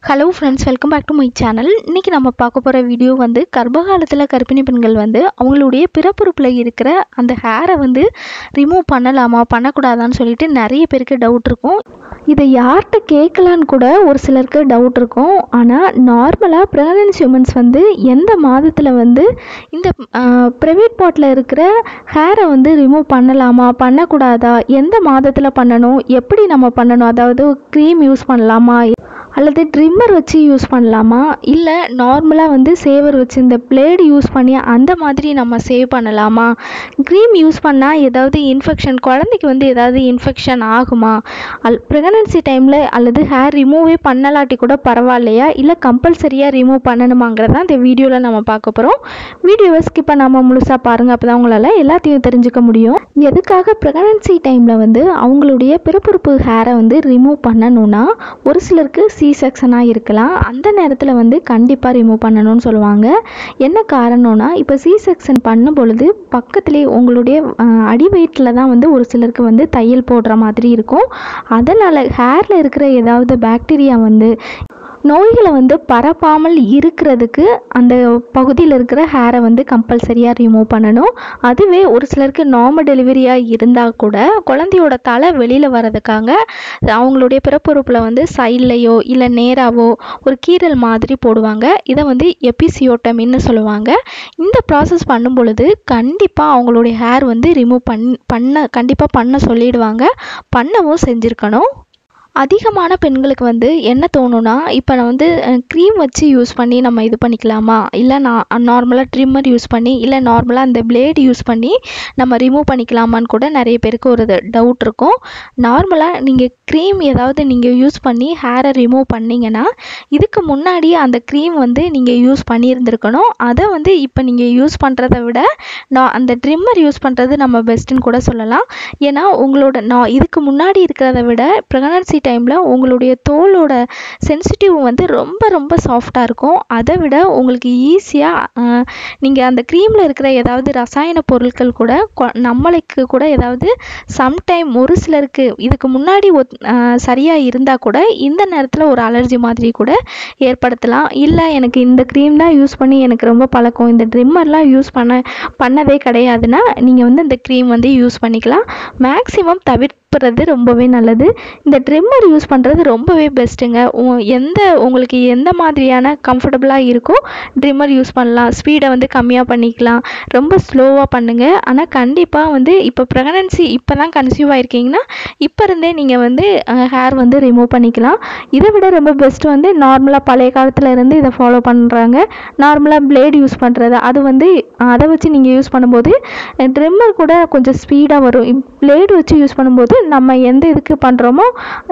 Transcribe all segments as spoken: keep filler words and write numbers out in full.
Hello friends, welcome back to my channel. இன்றைக்கி நம்ம பார்க்க போகிற வீடியோ வந்து கர்ப்ப காலத்தில் கர்ப்பிணி பெண்கள் வந்து அவங்களுடைய பிறப்புறுப்பில் இருக்கிற அந்த ஹேரை வந்து ரிமூவ் பண்ணலாமா பண்ணக்கூடாதான்னு சொல்லிட்டு நிறைய பேருக்கு டவுட் இருக்கும். இதை யார்கிட்ட கேட்கலான்னு கூட ஒரு சிலருக்கு டவுட் இருக்கும். ஆனால் நார்மலாக ப்ரெக்னன்சி உமன்ஸ் வந்து எந்த மாதத்தில் வந்து இந்த ப்ரைவேட் பார்ட்டில் இருக்கிற ஹேரை வந்து ரிமூவ் பண்ணலாமா பண்ணக்கூடாதா, எந்த மாதத்தில் பண்ணணும், எப்படி நம்ம பண்ணணும், அதாவது க்ரீம் யூஸ் பண்ணலாமா அல்லது ட்ரிம்மர் வச்சு யூஸ் பண்ணலாமா, இல்லை நார்மலாக வந்து சேவர் வச்சு இந்த பிளேடு யூஸ் பண்ணி அந்த மாதிரி நம்ம சேவ் பண்ணலாமா, க்ரீம் யூஸ் பண்ணால் ஏதாவது இன்ஃபெக்ஷன் குழந்தைக்கு வந்து ஏதாவது இன்ஃபெக்ஷன் ஆகுமா, அல் ப்ரெக்னன்சி டைமில் அல்லது ஹேர் ரிமூவே பண்ணலாட்டி கூட பரவாயில்லையா, இல்லை கம்பல்சரியாக ரிமூவ் பண்ணணுமாங்கிறதான் இந்த வீடியோவில் நம்ம பார்க்க போகிறோம். வீடியோவை ஸ்கிப் பண்ணாமல் முழுசாக பாருங்கள், அப்போ தான் உங்களால் எல்லாத்தையும் தெரிஞ்சுக்க முடியும். எதுக்காக ப்ரெக்னன்சி டைமில் வந்து அவங்களுடைய பிறப்புறுப்பு ஹேரை வந்து ரிமூவ் பண்ணணும்னா, ஒரு சிலருக்கு சி செக்ஷனாக இருக்கலாம். அந்த நேரத்தில் வந்து கண்டிப்பாக ரிமூவ் பண்ணணும்னு சொல்லுவாங்க. என்ன காரணம்னா, இப்போ சி செக்ஷன் பண்ணும் பொழுது பக்கத்துலேயே உங்களுடைய அடி வயிற்றில் தான் வந்து ஒரு சிலருக்கு வந்து தையல் போடுற மாதிரி இருக்கும். அதனால் ஹேரில் இருக்கிற ஏதாவது பாக்டீரியா வந்து நோய்களை வந்து பரப்பாமல் இருக்கிறதுக்கு அந்த பகுதியில் இருக்கிற ஹேரை வந்து கம்பல்சரியாக ரிமூவ் பண்ணணும். அதுவே ஒரு சிலருக்கு நார்மல் டெலிவரியாக இருந்தால் கூட குழந்தையோட தலை வெளியில் வர்றதுக்காக அவங்களுடைய பிறப்புறுப்பில் வந்து சைட்லையோ இல்லை நேராவோ ஒரு கீரல் மாதிரி போடுவாங்க. இதை வந்து எபிசியோட்டமின்னு சொல்லுவாங்க. இந்த ப்ராசஸ் பண்ணும் பொழுது கண்டிப்பாக அவங்களுடைய ஹேர் வந்து ரிமூவ் பண் பண்ண கண்டிப்பாக பண்ண சொல்லிடுவாங்க. பண்ணவும் செஞ்சுருக்கணும். அதிகமான பெண்களுக்கு வந்து என்ன தோணுன்னா, இப்போ நான் வந்து க்ரீம் வச்சு யூஸ் பண்ணி நம்ம இது பண்ணிக்கலாமா, இல்லை நான் நார்மலாக ட்ரிம்மர் யூஸ் பண்ணி, இல்லை நார்மலாக அந்த பிளேடு யூஸ் பண்ணி நம்ம ரிமூவ் பண்ணிக்கலாமான்னு கூட நிறைய பேருக்கு ஒரு டவுட் இருக்கும். நார்மலாக நீங்கள் க்ரீம் ஏதாவது நீங்கள் யூஸ் பண்ணி ஹேரை ரிமூவ் பண்ணிங்கன்னா இதுக்கு முன்னாடி அந்த க்ரீம் வந்து நீங்கள் யூஸ் பண்ணியிருந்துருக்கணும். அதை வந்து இப்போ நீங்கள் யூஸ் பண்ணுறதை விட நான் அந்த ட்ரிம்மர் யூஸ் பண்ணுறது நம்ம பெஸ்ட்டுன்னு கூட சொல்லலாம். ஏன்னா உங்களோட நான் இதுக்கு முன்னாடி இருக்கிறத விட ப்ரெக்னன்சி டைமில் உங்களுடைய தோலோட சென்சிட்டிவ் வந்து ரொம்ப ரொம்ப சாஃப்டாக இருக்கும். அதை விட உங்களுக்கு ஈஸியாக நீங்கள் அந்த க்ரீமில் இருக்கிற ஏதாவது ரசாயன பொருட்கள் கூட நம்மளுக்கு கூட ஏதாவது சம்டைம் ஒரு சிலருக்கு இதுக்கு முன்னாடி சரியாக இருந்தால் கூட இந்த நேரத்தில் ஒரு அலர்ஜி மாதிரி கூட ஏற்படுத்தலாம். இல்லை எனக்கு இந்த க்ரீம் தான் யூஸ் பண்ணி எனக்கு ரொம்ப பழக்கம், இந்த ட்ரிம்மர்லாம் யூஸ் பண்ண பண்ணதே கிடையாதுன்னா நீங்கள் வந்து இந்த க்ரீம் வந்து யூஸ் பண்ணிக்கலாம். மேக்ஸிமம் தவிர்த்து ரொம்பவே நல்லது. இந்த ட்ரிம்மர் யூஸ் பண்ணுறது ரொம்பவே பெஸ்ட்டுங்க. எந்த உங்களுக்கு எந்த மாதிரியான கம்ஃபர்டபுளாக இருக்கோ ட்ரிம்மர் யூஸ் பண்ணலாம். ஸ்பீடை வந்து கம்மியாக பண்ணிக்கலாம், ரொம்ப ஸ்லோவாக பண்ணுங்கள். ஆனால் கண்டிப்பாக வந்து இப்போ ப்ரெக்னன்சி இப்போ தான் கன்சீவ் ஆகிருக்கீங்கன்னா இப்போ இருந்தே நீங்கள் வந்து ஹேர் வந்து ரிமூவ் பண்ணிக்கலாம். இதை விட ரொம்ப பெஸ்ட்டு வந்து நார்மலாக பழைய காலத்தில் இருந்து இதை ஃபாலோ பண்ணுறாங்க. நார்மலாக பிளேடு யூஸ் பண்ணுறது, அது வந்து அதை வச்சு நீங்கள் யூஸ் பண்ணும்போது ட்ரிம்மர் கூட கொஞ்சம் ஸ்பீடாக வரும். பிளேடு வச்சு யூஸ் பண்ணும்போது நம்ம எந்த இதுக்கு பண்ணுறோமோ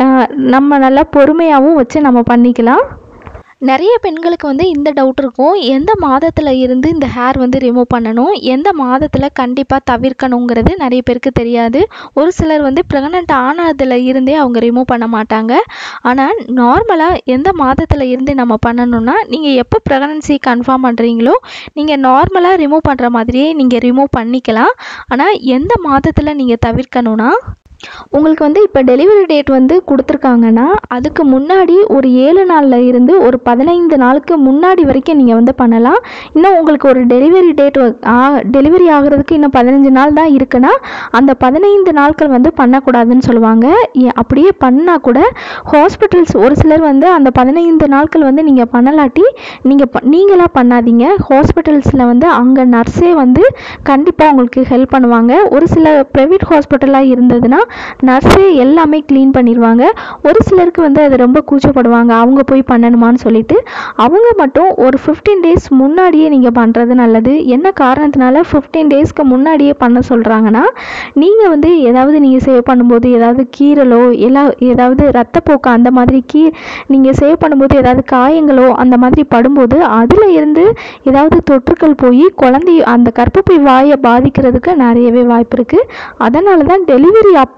நம்ம நல்லா பொறுமையாகவும் வச்சு நம்ம பண்ணிக்கலாம். நிறைய பெண்களுக்கு வந்து இந்த டவுட் இருக்கும், எந்த மாதத்தில் இருந்து இந்த ஹேர் வந்து ரிமூவ் பண்ணணும், எந்த மாதத்தில் கண்டிப்பாக தவிர்க்கணுங்கிறது நிறைய பேருக்கு தெரியாது. ஒரு சிலர் வந்து ப்ரெக்னென்ட் ஆனதில் இருந்தே அவங்க ரிமூவ் பண்ண மாட்டாங்க. ஆனால் நார்மலாக எந்த மாதத்தில் இருந்து நம்ம பண்ணணும்னா, நீங்கள் எப்போ ப்ரெக்னன்சி கன்ஃபார்ம் பண்ணுறீங்களோ நீங்கள் நார்மலாக ரிமூவ் பண்ணுற மாதிரியே நீங்கள் ரிமூவ் பண்ணிக்கலாம். ஆனால் எந்த மாதத்தில் நீங்கள் தவிர்க்கணும்னா, உங்களுக்கு வந்து இப்போ டெலிவரி டேட் வந்து கொடுத்துருக்காங்கன்னா அதுக்கு முன்னாடி ஒரு ஏழு நாளில் இருந்து ஒரு பதினைந்து நாளுக்கு முன்னாடி வரைக்கும் நீங்கள் வந்து பண்ணலாம். இன்னும் உங்களுக்கு ஒரு டெலிவரி டேட் டெலிவரி ஆகிறதுக்கு இன்னும் பதினஞ்சு நாள் தான் இருக்குன்னா அந்த பதினைந்து நாட்கள் வந்து பண்ணக்கூடாதுன்னு சொல்லுவாங்க. அப்படியே பண்ணால் கூட ஹாஸ்பிட்டல்ஸ் ஒரு சிலர் வந்து அந்த பதினைந்து நாட்கள் வந்து நீங்கள் பண்ணலாட்டி நீங்கள் ப நீங்களாக பண்ணாதீங்க. ஹாஸ்பிட்டல்ஸில் வந்து அங்கே நர்ஸே வந்து கண்டிப்பாக உங்களுக்கு ஹெல்ப் பண்ணுவாங்க. ஒரு சில ப்ரைவேட் ஹாஸ்பிட்டலாக இருந்ததுன்னா நர்ஸே எல்லாமே க்ளீன் பண்ணிடுவாங்க. ஒரு சிலருக்கு வந்து அது ரொம்ப கூச்சப்படுவாங்க, அவங்க போய் பண்ணணுமான்னு சொல்லிட்டு. அவங்க மட்டும் ஒரு ஃபிஃப்டீன் டேஸ் முன்னாடியே நீங்கள் பண்ணுறது நல்லது. என்ன காரணத்தினால ஃபிஃப்டீன் டேஸ்க்கு முன்னாடியே பண்ண சொல்கிறாங்கன்னா, நீங்கள் வந்து ஏதாவது நீங்கள் சேவ் பண்ணும்போது ஏதாவது கீரலோ எல்லா ஏதாவது ரத்தப்போக்கு அந்த மாதிரி கீ நீங்கள் சேவ் பண்ணும்போது ஏதாவது காயங்களோ அந்த மாதிரி படும்போது அதில் இருந்து ஏதாவது தொற்றுக்கள் போய் குழந்தை அந்த கர்ப்பப்பை வாயை பாதிக்கிறதுக்கு நிறையவே வாய்ப்பு இருக்குது. அதனால தான் டெலிவரி அப்போ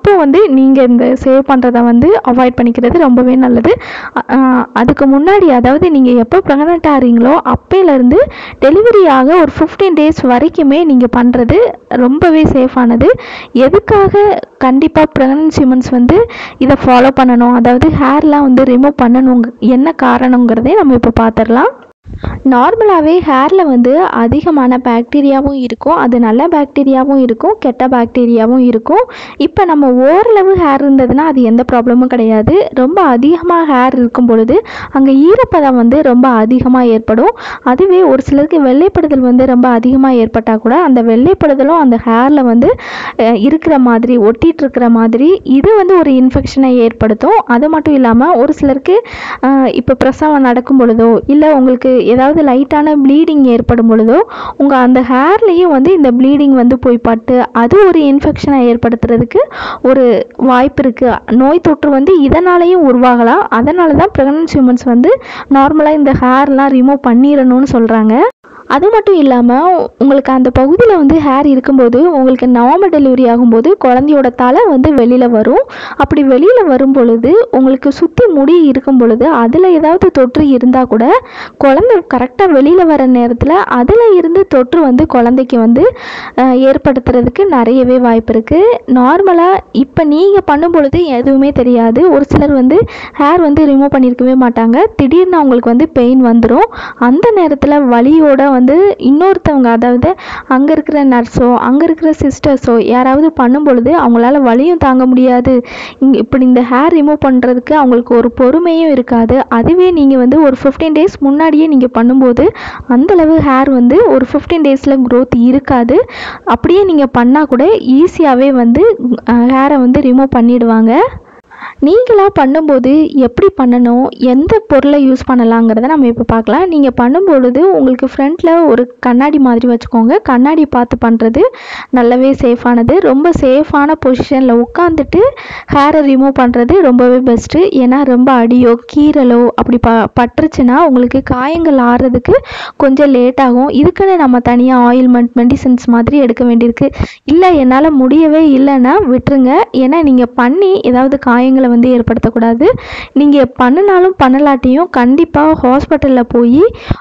அப்போ வந்து நீங்கள் இந்த சேவ் பண்ணுறதை வந்து அவாய்ட் பண்ணிக்கிறது ரொம்பவே நல்லது. அதுக்கு முன்னாடி அதாவது நீங்கள் எப்போ ப்ரெக்னென்ட் ஆகிறீங்களோ அப்போலேருந்து டெலிவரி ஆக ஒரு ஃபிஃப்டீன் டேஸ் வரைக்குமே நீங்கள் பண்ணுறது ரொம்பவே சேஃபானது. எதுக்காக கண்டிப்பாக ப்ரெக்னன்சி உமன்ஸ் வந்து இதை ஃபாலோ பண்ணணும், அதாவது ஹேர்லாம் வந்து ரிமூவ் பண்ணணும், என்ன காரணங்கிறதே நம்ம இப்போ பார்த்துடலாம். நார்மலாகவே ஹேரில் வந்து அதிகமான பாக்டீரியாவும் இருக்கும், அது நல்ல பாக்டீரியாவும் இருக்கும், கெட்ட பாக்டீரியாவும் இருக்கும். இப்போ நம்ம ஓரளவு ஹேர் இருந்ததுன்னா அது எந்த ப்ராப்ளமும் கிடையாது. ரொம்ப அதிகமாக ஹேர் இருக்கும் பொழுது அங்கே ஈரப்பதம் வந்து ரொம்ப அதிகமாக ஏற்படும். அதுவே ஒரு சிலருக்கு வெள்ளைப்படுதல் வந்து ரொம்ப அதிகமாக ஏற்பட்டால் கூட அந்த வெள்ளைப்படுதலும் அந்த ஹேரில் வந்து இருக்கிற மாதிரி ஒட்டிகிட்டு இருக்கிற மாதிரி இது வந்து ஒரு இன்ஃபெக்ஷனை ஏற்படுத்தும். அது மட்டும் இல்லாமல் ஒரு சிலருக்கு இப்போ பிரசவம் நடக்கும் பொழுதோ இல்லை உங்களுக்கு ஏதாவது லைட்டான ப்ளீடிங் ஏற்படும் பொழுதோ உங்கள் அந்த ஹேர்லேயும் வந்து இந்த ப்ளீடிங் வந்து போய் பட்டு அது ஒரு இன்ஃபெக்ஷனை ஏற்படுத்துறதுக்கு ஒரு வாய்ப்பு இருக்குது. நோய் தொற்று வந்து இதனாலேயும் உருவாகலாம். அதனால தான் ப்ரெக்னன்சி உமன்ஸ் வந்து நார்மலாக இந்த ஹேர்லாம் ரிமூவ் பண்ணிடணும்னு சொல்கிறாங்க. அது மட்டும் இல்லாமல் உங்களுக்கு அந்த பகுதியில் வந்து ஹேர் இருக்கும்போது உங்களுக்கு நார்மல் டெலிவரி ஆகும்போது குழந்தையோட தலை வந்து வெளியில் வரும். அப்படி வெளியில் வரும் பொழுது உங்களுக்கு சுற்றி முடி இருக்கும் பொழுது அதில் ஏதாவது தொற்று இருந்தால் கூட குழந்தை கரெக்டாக வெளியில் வர நேரத்தில் அதில் இருந்து தொற்று வந்து குழந்தைக்கு வந்து ஏற்படுத்துறதுக்கு நிறையவே வாய்ப்பு இருக்குது. நார்மலாக இப்போ நீங்கள் பண்ணும் பொழுது எதுவுமே தெரியாது. ஒரு சிலர் வந்து ஹேர் வந்து ரிமூவ் பண்ணியிருக்கவே மாட்டாங்க, திடீர்னு அவங்களுக்கு வந்து பெயின் வந்துடும். அந்த நேரத்தில் வலியோட வந்து இன்னொருத்தவங்க அதாவது அங்கே இருக்கிற நர்ஸோ அங்கே இருக்கிற சிஸ்டர்ஸோ யாராவது பண்ணும் பொழுது அவங்களால வலியும் தாங்க முடியாது. இங்கே இப்படி இந்த ஹேர் ரிமூவ் பண்ணுறதுக்கு அவங்களுக்கு ஒரு பொறுமையும் இருக்காது. அதுவே நீங்கள் வந்து ஒரு ஃபிஃப்டீன் டேஸ் முன்னாடியே நீங்கள் பண்ணும்போது அந்தளவு ஹேர் வந்து ஒரு ஃபிஃப்டீன் டேஸில் க்ரோத் இருக்காது. அப்படியே நீங்கள் பண்ணால் கூட ஈஸியாகவே வந்து ஹேரை வந்து ரிமூவ் பண்ணிடுவாங்க. நீங்களாக பண்ணும்போது எப்படி பண்ணணும், எந்த பொருளை யூஸ் பண்ணலாங்கிறத நம்ம இப்போ பார்க்கலாம். நீங்கள் பண்ணும்பொழுது உங்களுக்கு ஃப்ரண்ட்டில் ஒரு கண்ணாடி மாதிரி வச்சுக்கோங்க. கண்ணாடி பார்த்து பண்ணுறது நல்லாவே சேஃபானது. ரொம்ப சேஃபான பொசிஷனில் உட்காந்துட்டு ஹேரை ரிமூவ் பண்ணுறது ரொம்பவே பெஸ்ட்டு. ஏன்னா ரொம்ப அடியோ கீறலோ அப்படி ப பட்டுருச்சுன்னா உங்களுக்கு காயங்கள் ஆறுறதுக்கு கொஞ்சம் லேட் ஆகும். இதுக்குன்னு நம்ம தனியாக ஆயில்மெண்ட் மெடிசன்ஸ் மாதிரி எடுக்க வேண்டியிருக்கு. இல்லை என்னால் முடியவே இல்லைன்னா விட்டுருங்க. ஏன்னா நீங்கள் பண்ணி ஏதாவது காயங்களை வந்து ஏற்படுத்தக்கூடாது. நீங்கள் பண்ணினாலும் பண்ணலாட்டியும் கண்டிப்பாக ஹாஸ்பிட்டலில் போய்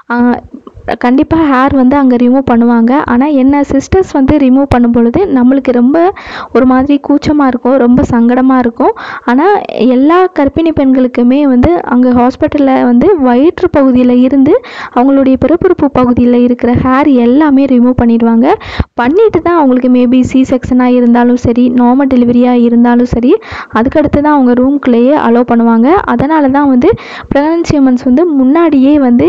கண்டிப்பாக ஹேர் வந்து அங்கே ரிமூவ் பண்ணுவாங்க. ஆனால் என்ன சிஸ்டர்ஸ் வந்து ரிமூவ் பண்ணும் பொழுது நம்மளுக்கு ரொம்ப ஒரு மாதிரி கூச்சமாக இருக்கும், ரொம்ப சங்கடமாக இருக்கும். ஆனால் எல்லா கர்ப்பிணி பெண்களுக்குமே வந்து அங்கே ஹாஸ்பிட்டலில் வந்து வயிற்று பகுதியில் இருந்து அவங்களுடைய பிறப்புறுப்பு பகுதியில் இருக்கிற ஹேர் எல்லாமே ரிமூவ் பண்ணிடுவாங்க. பண்ணிட்டு தான் அவங்களுக்கு மேபி சி செக்ஷனாக இருந்தாலும் சரி, நார்மல் டெலிவரியாக இருந்தாலும் சரி, அதுக்கடுத்து தான் அவங்க ரூம்குள்ளேயே அலோவ் பண்ணுவாங்க. அதனால தான் வந்து ப்ரெக்னன்சி உமன்ஸ் வந்து முன்னாடியே வந்து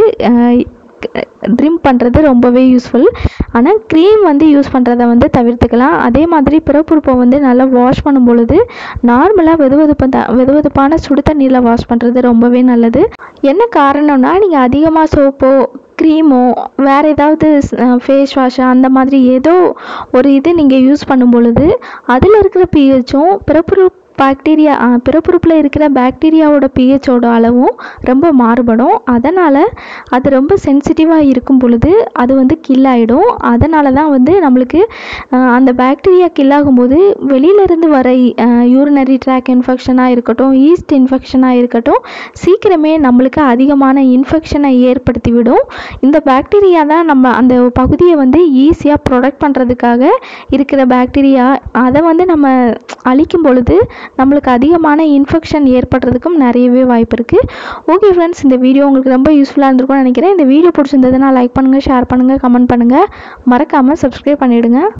ட்ரிம் பண்ணுறது ரொம்பவே யூஸ்ஃபுல். ஆனால் க்ரீம் வந்து யூஸ் பண்ணுறத வந்து தவிர்த்துக்கலாம். அதே மாதிரி பிறப்புறுப்பை வந்து நல்லா வாஷ் பண்ணும் பொழுது நார்மலாக வெது வெதுப்பு வெது வெதுப்பான சுடு தண்ணியில் வாஷ் பண்ணுறது ரொம்பவே நல்லது. என்ன காரணம்னா நீங்கள் அதிகமாக சோப்போ க்ரீமோ வேறு ஏதாவது ஃபேஸ் வாஷு அந்த மாதிரி ஏதோ ஒரு இது நீங்கள் யூஸ் பண்ணும் பொழுது அதில் இருக்கிற பிஹெச்சும் பிறப்புறு பாக்டீரியா பிறப்புறுப்பில் இருக்கிற பாக்டீரியாவோட பிஹெச்சோட அளவும் ரொம்ப மாறுபடும். அதனால் அது ரொம்ப சென்சிட்டிவாக இருக்கும் பொழுது அது வந்து கில் ஆகிடும். அதனால தான் வந்து நம்மளுக்கு அந்த பாக்டீரியா கில் ஆகும்போது வெளியிலேருந்து வர யூரினரி ட்ராக் இன்ஃபெக்ஷனாக இருக்கட்டும், ஈஸ்ட் இன்ஃபெக்ஷனாக இருக்கட்டும், சீக்கிரமே நம்மளுக்கு அதிகமான இன்ஃபெக்ஷனை ஏற்படுத்தி விடும். இந்த பாக்டீரியா தான் நம்ம அந்த பகுதியை வந்து ஈஸியாக ப்ரொடக்ட் பண்ணுறதுக்காக இருக்கிற பாக்டீரியா. அதை வந்து நம்ம அழிக்கும் பொழுது நம்மளுக்கு அதிகமான இன்ஃபெக்ஷன் ஏற்படுறதுக்கும் நிறையவே வாய்ப்பு இருக்குது. ஓகே ஃப்ரெண்ட்ஸ், இந்த வீடியோ உங்களுக்கு ரொம்ப யூஸ்ஃபுல்லாக இருந்திருக்கும்னு நினைக்கிறேன். இந்த வீடியோ பிடிச்சிருந்ததுன்னா லைக் பண்ணுங்கள், ஷேர் பண்ணுங்கள், கமெண்ட் பண்ணுங்கள், மறக்காமல் சப்ஸ்கிரைப் பண்ணிவிடுங்க.